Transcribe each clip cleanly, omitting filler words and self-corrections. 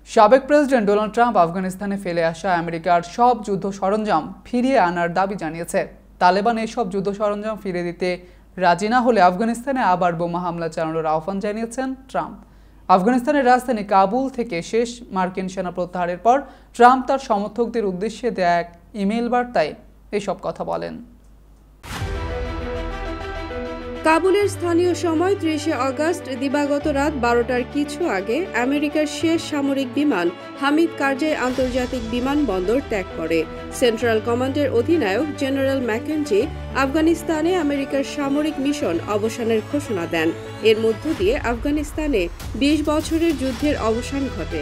সাবেক president Donald Trump আফগানিস্তানে ফেলে আসা আমেরিকার সব যুদ্ধ সরঞ্জাম ফিরিয়ে আনার দাবি জানিয়েছে। তালেবান এসব যুদ্ধ সরঞ্জাম ফিরে দিতে রাজি না হলে আফগানিস্তানে আবার বোমা হামলা চালানোর আহ্বান জানিয়েছেন ট্রাম্প। আফগানিস্তানের রাজধানী কাবুল থেকে শেষ মার্কিন সেনা প্রত্যাহারের পর ট্রাম্প তার সমর্থকদের উদ্দেশ্যে দেয়া এক ইমেইল বার্তায় এসব কথা বলেন। কাবুলের স্থানীয় সময় ৩০ আগস্ট দিবাগত রাত ১২টার কিছু আগে আমেরিকার শেষ সামরিক বিমান হামিদ কারজাই আন্তর্জাতিক বিমানবন্দর ত্যাগ করে। সেন্ট্রাল কমান্ডের অধিনায়ক জেনারেল ম্যাকেনজি আফগানিস্তানে আমেরিকার সামরিক মিশন অবসানের ঘোষণা দেন। এর মধ্য দিয়ে আফগানিস্তানে ২০ বছরের যুদ্ধের অবসান ঘটে।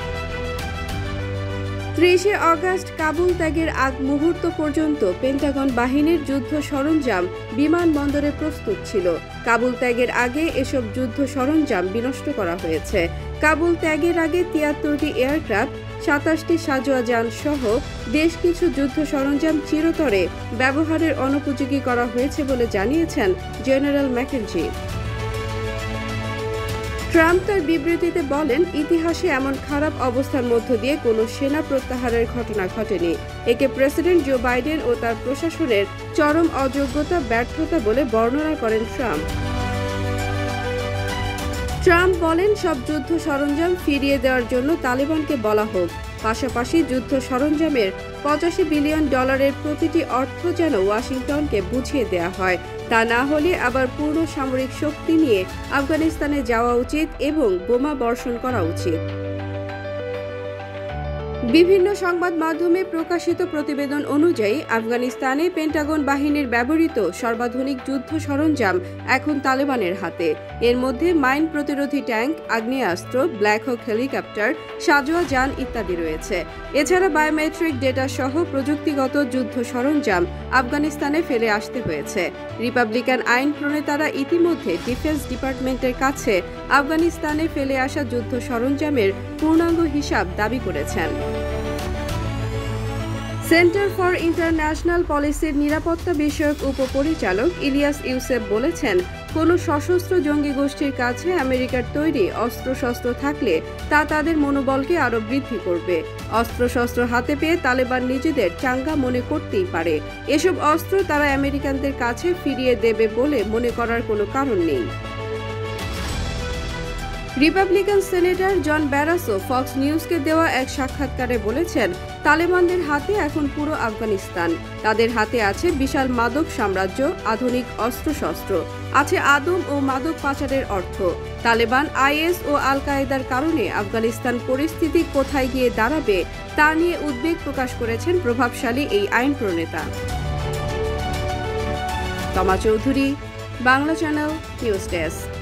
৩০ আগস্ট কাবুল ত্যাগের আগ মুহূর্ত পর্যন্ত পেন্টাগন বাহিনীর যুদ্ধ সরঞ্জাম বিমানবন্দরে প্রস্তুত ছিল। কাবুল ত্যাগের আগে এসব যুদ্ধ সরঞ্জাম বিনষ্ট করা হয়েছে। কাবুল ত্যাগের আগে ৭৩টি এয়ারক্রাফট, ২৭টি সাঁজোয়া যান সহ বেশ কিছু যুদ্ধ সরঞ্জাম চিরতরে ব্যবহারের অনুপযোগী করা হয়েছে বলে জানিয়েছেন জেনারেল ম্যাকেনজি। ট্রাম্প তার বিবৃতিতে বলেন, ইতিহাসে এমন খারাপ অবস্থার মধ্য দিয়ে কোনো সেনা প্রত্যাহারের ঘটনা ঘটেনি। একে প্রেসিডেন্ট জো বাইডেন ও তার প্রশাসনের চরম অযোগ্যতা, ব্যর্থতা বলে বর্ণনা করেন ট্রাম্প। ট্রাম্প বলেন, সব যুদ্ধ সরঞ্জাম ফিরিয়ে দেওয়ার জন্য তালেবানকে বলা হোক। পাশাপাশি যুদ্ধ সরঞ্জামের $৮৫ বিলিয়ন প্রতিটি অর্থ যেন ওয়াশিংটনকে বুঝিয়ে দেওয়া হয়। তা না হলে আবার পূর্ণ সামরিক শক্তি নিয়ে আফগানিস্তানে যাওয়া উচিত এবং বোমা বর্ষণ করা উচিত। বিভিন্ন সংবাদ মাধ্যমে প্রকাশিত প্রতিবেদন অনুযায়ী আফগানিস্তানে পেন্টাগন বাহিনীর ব্যবহৃত সর্বাধুনিক যুদ্ধ সরঞ্জাম এখন তালেবানের হাতে। এর মধ্যে মাইন প্রতিরোধী ট্যাঙ্ক, আগ্নেয়াস্ত্র, ব্ল্যাক হক হেলিকপ্টার, সাঁজোয়া যান ইত্যাদি রয়েছে। এছাড়া বায়োমেট্রিক ডেটা সহ প্রযুক্তিগত যুদ্ধ সরঞ্জাম আফগানিস্তানে ফেলে আসতে হয়েছে। রিপাবলিকান আইন প্রণেতারা ইতিমধ্যে ডিফেন্স ডিপার্টমেন্টের কাছে আফগানিস্তানে ফেলে আসা যুদ্ধ সরঞ্জামের পূর্ণাঙ্গ হিসাব দাবি করেছেন। সেন্টার ফর ইন্টারন্যাশনাল পলিসির নিরাপত্তা বিষয়ক উপপরিচালক ইলিয়াস ইউসেফ বলেছেন, কোনো সশস্ত্র জঙ্গি গোষ্ঠীর কাছে আমেরিকার তৈরি অস্ত্রশস্ত্র থাকলে তা তাদের মনোবলকে আরও বৃদ্ধি করবে। অস্ত্রশস্ত্র হাতে পেয়ে তালেবান নিজেদের চাঙ্গা মনে করতেই পারে। এসব অস্ত্র তারা আমেরিকানদের কাছে ফিরিয়ে দেবে বলে মনে করার কোনো কারণ নেই। Republican senator John Barrasso Fox নিউজকে দেওয়া এক সাক্ষাৎকারে বলেছেন, তালেবানদের হাতে এখন পুরো আফগানিস্তান। তাদের হাতে আছে বিশাল মাদক সাম্রাজ্য, আধুনিক অস্ত্রশস্ত্র, আছে আদম ও মাদক পাচারের অর্থ। তালেবান, আইএস ও আল কায়েদার কারণে আফগানিস্তান পরিস্থিতি কোথায় গিয়ে দাঁড়াবে তা নিয়ে উদ্বেগ প্রকাশ করেছেন প্রভাবশালী এই আইন প্রণেতা। Toma Chowdhury, Bangla channel, news desk.